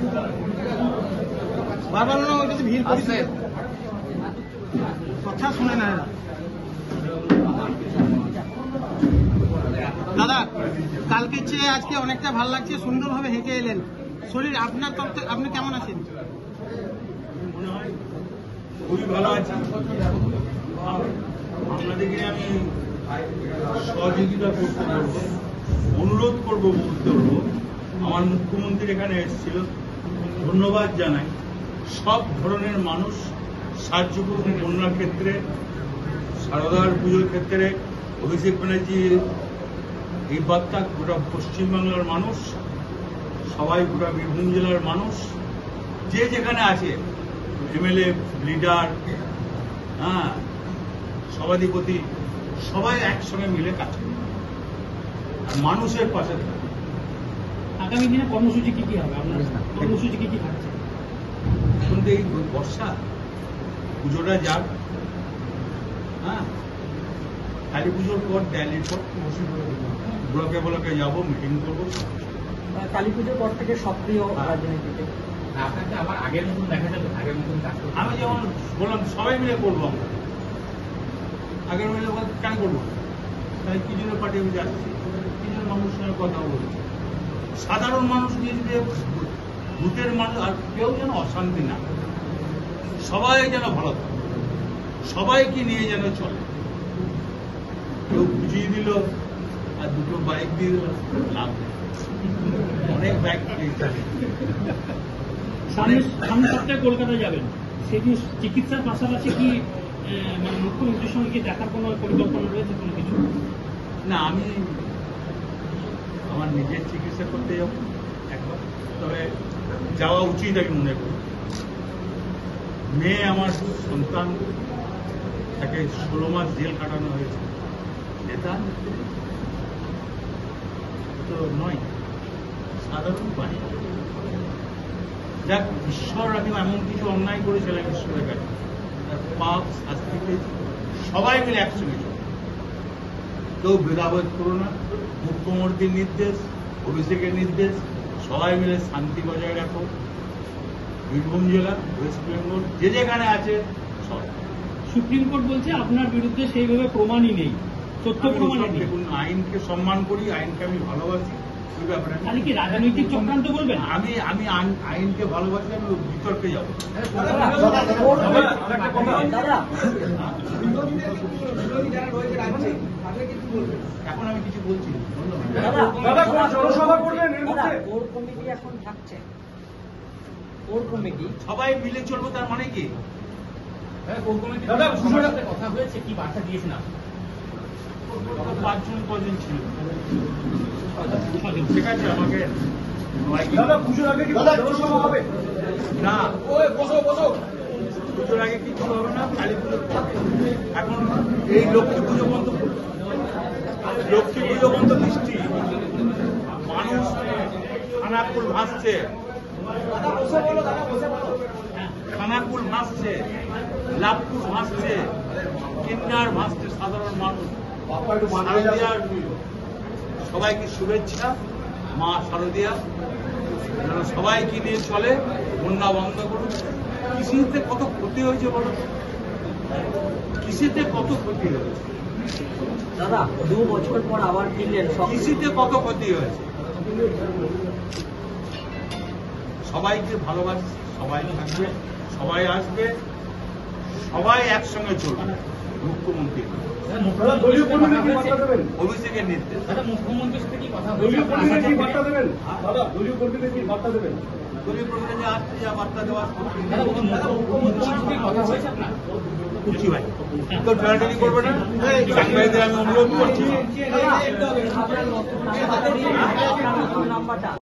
বারবার ভিড় করছে, কথা শুনে না। দাদা, কালকে চেয়ে আজকে অনেকটা ভালো লাগছে, সুন্দরভাবে হেঁটে এলেন। শরীর আপনার তরফ থেকে আপনি কেমন আছেন? মনে হয় খুবই ভালো আছি। আপনাদেরকে আমি সহযোগিতা করতে পারবো, অনুরোধ করবো, বলতে পারবো। আমার মুখ্যমন্ত্রী এখানে এসেছিল, ধন্যবাদ জানাই। সব ধরনের মানুষ সাহায্য করুন, বন্যার ক্ষেত্রে, সারদার পুজোর ক্ষেত্রে। অভিষেক ব্যানার্জির এই বার্তা গোটা পশ্চিমবাংলার মানুষ, সবাই গোটা বীরভূম জেলার মানুষ, যে যেখানে আছে, এমএলএ, লিডার, সভাধিপতি, সবাই একসঙ্গে মিলে কাজ করে মানুষের পাশে থাকে। আগামী দিনে কর্মসূচি কি হবে? আপনার কর্মসূচি কি থাকছে? এখন তো এই বর্ষা, পুজোটা যাক, কালী পুজোর পর, দিল্লির পর ব্লকে ব্লকে যাবো, মিটিং করবো। কালী পুজোর পর থেকে সক্রিয় রাজনীতিতে আপনাকে আবার আগের মতন দেখা যাবে? আগের মতন আমি যেমন বললাম, সবাই মিলে করবো। আমরা আগের মিলে কেন করবো? তাই কি জন্য পার্টি আমি যাচ্ছি, কি জন্য মানুষের সঙ্গে কথা বলছি। সাধারণ মানুষ নিয়ে ভূতের মানুষ, আর কেউ যেন অশান্তি না, সবাই যেন ভালো থাকে, সবাইকে নিয়ে যেন চলে। কেউ বুঝিয়ে দিল আর দুটো বাইক দিয়ে দিল, লাভ নেই। অনেক বাইক সামনের সপ্তাহে কলকাতা যাবেন, সেদিন চিকিৎসার পাশাপাশি কি মানে মুখ্যমন্ত্রীর সঙ্গে কি দেখার কোনো পরিকল্পনা রয়েছে? কোনো কিছু না, আমি আমার নিজের চিকিৎসা করতে যাব একবার, তবে যাওয়া উচিত আমি মনে করি। মেয়ে আমার সন্তান, তাকে 16 মাস জেল কাটানো হয়েছে, নেতা তো নয়, সাধারণ পানি। যাক, ঈশ্বর আমি এমন কিছু অন্যায় করেছিলাম ঈশ্বরের কাছে, তার পাপ শাস্তি পেয়েছি। সবাই মিলে একসঙ্গে চলে, কেউ ভেদাভেদ করো না। মুখ্যমন্ত্রীর নির্দেশ, অভিষেকের নির্দেশ, সবাই মিলে শান্তি বজায় রাখো। বীরভূম জেলা, ওয়েস্ট বেঙ্গল, যে যেখানে আছে সব। সুপ্রিম কোর্ট বলছে আপনার বিরুদ্ধে সেইভাবে প্রমাণই নেই, তথ্য প্রমাণ নেই। দেখুন, আইনকে সম্মান করি, আইনকে আমি ভালোবাসি। তাহলে কি রাজনৈতিক চক্রান্ত করবেন? আমি আইনকে ভালোবাসি, আমি বিতর্কে যাব। এখন আমি কিছু বলছি সবাই মিলে চলবো, তার মানে কি? কথা হয়েছে, কি বার্তা দিয়েছেন আপনি? 5 জন ছিল, ঠিক আছে। আমাকে পুজোর আগে কি জনসভা হবে? না, পুজোর আগে কিছু হবে না, কালী পুজোর পরে। এখন এই লক্ষ্মী পুজো পর্যন্ত বৃষ্টি, মানুষ খানাকুল ভাসছে, খানাকুল ভাসছে, লাভপুর ভাসছে, কিন্নার ভাসছে, সাধারণ মানুষ। সবাইকে শুভেচ্ছা, মা শারদিয়া যেন সবাইকে নিয়ে চলে, বন্যা বন্ধ করুন। কৃষিতে কত ক্ষতি হয়েছে বলো, কৃষিতে কত ক্ষতি হয়েছে দাদা? 2 বছর পর আবার ফিরলেন, কৃষিতে কত ক্ষতি হয়েছে। সবাইকে ভালোবাসি, সবাই থাকবে, সবাই আসবে, সবাই একসঙ্গে চলবে। মুখ্যমন্ত্রী অভিষেকের নির্দেশ। মুখ্যমন্ত্রীর সাথে কি কথা দলীয় কর্মীদের কি বার্তা দেবেন? দলীয় কর্মীদের কি বার্তা দেবেন? দলীয় কর্মীদের আসছে, যা বার্তা দেওয়া কথা হয়েছে আপনার? বুঝছি ভাই, তো টানাটানি করবে না। সাংবাদিকদের আমি অনুরোধ করছি।